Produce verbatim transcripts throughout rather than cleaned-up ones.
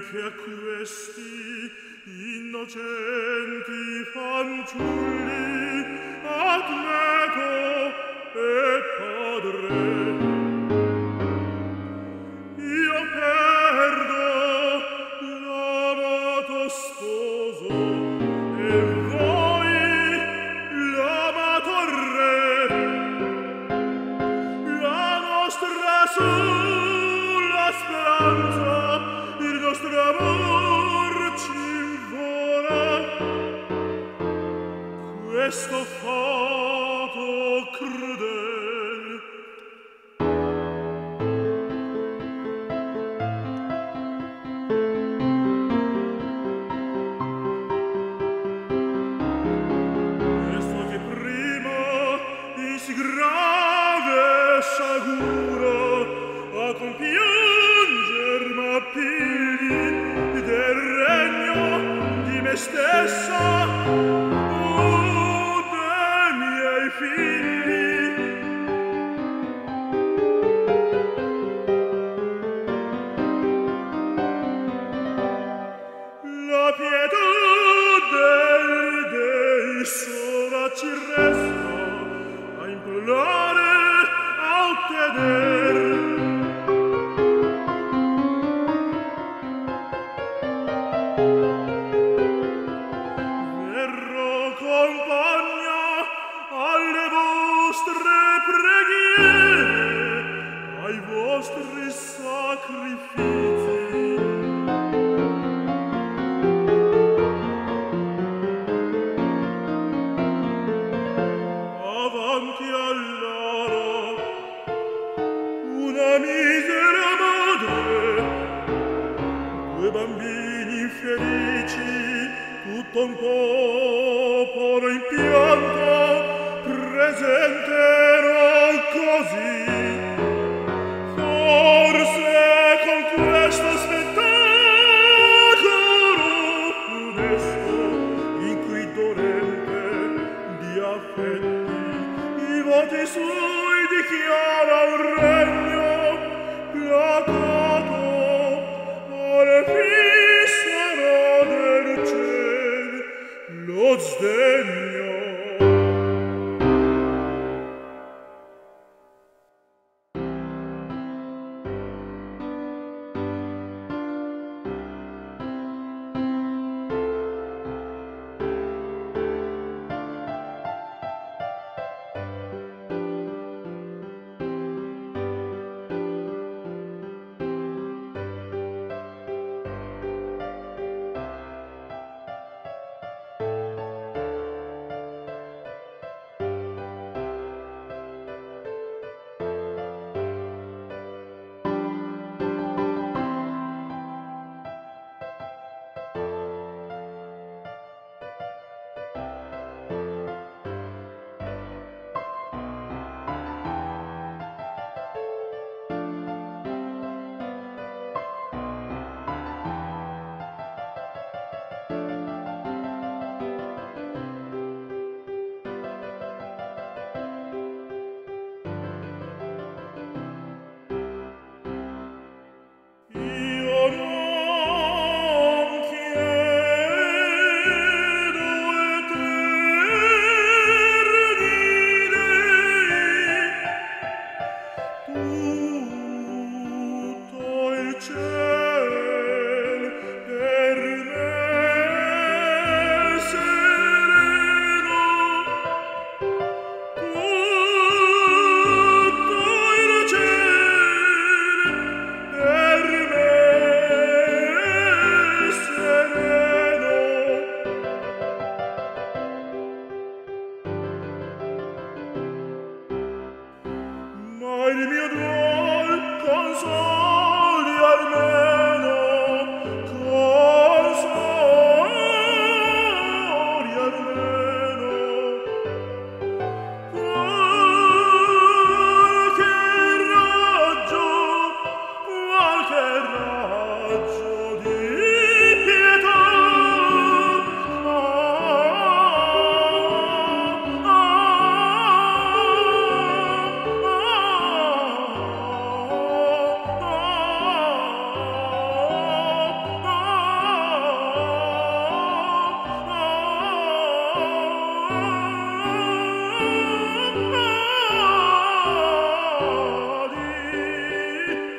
che a questi innocenti fanciulli admeto e padre. Io perdo l'amato sposo e voi l'amato re. La nostra sola speranza, il nostro amor ci invola. Questo fato crudel questo che prima di sì grave sciagura a compianger m'appigli del regno di me stessa o dei miei figli. La pietà dei dei sola ci resta a implorare, a ottener. Verrò compagna alle vostre preghiere, ai vostri sacrifici. Avanti allora, una misera madre, due bambini infelici, tutto un popolo in pianto, presenterò così. Forse con questo spettacolo funesto, in cui dolente di affetti i voti suoi dichiara un regno placato alle fissero del ciel lo sdegno.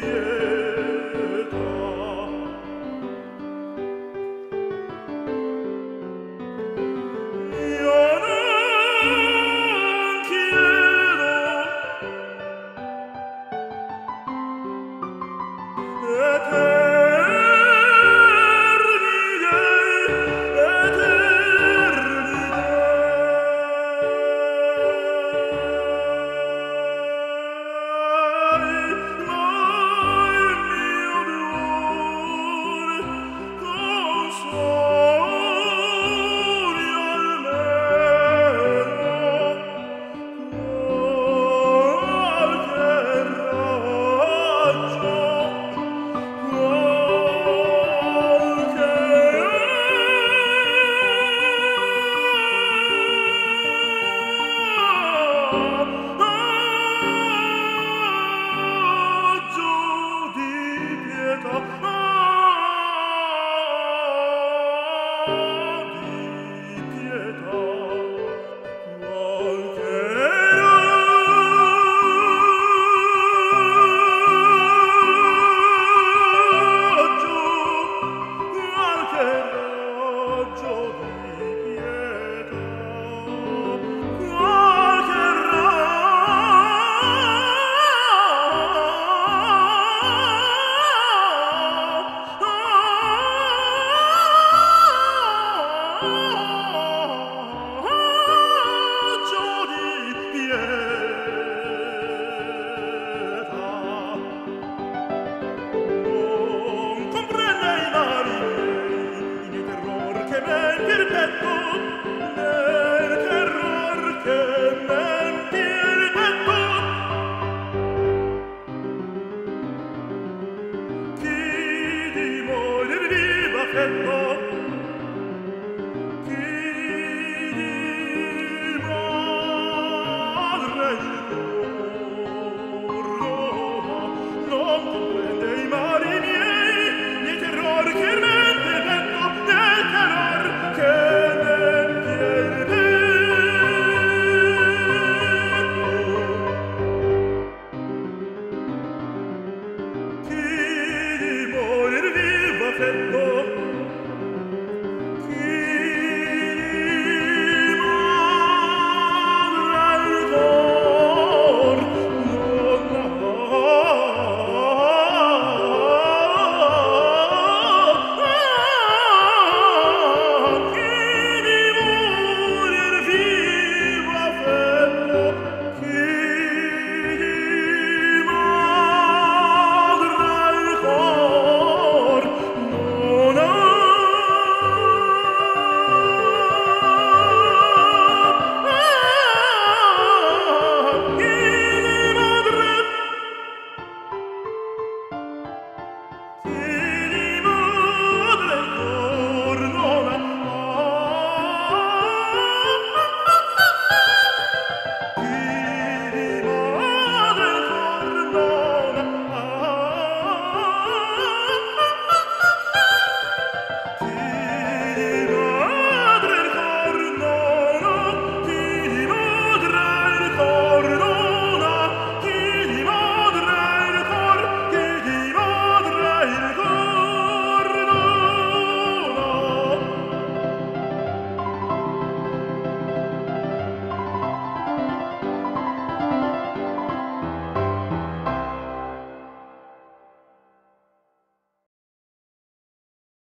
Perfetto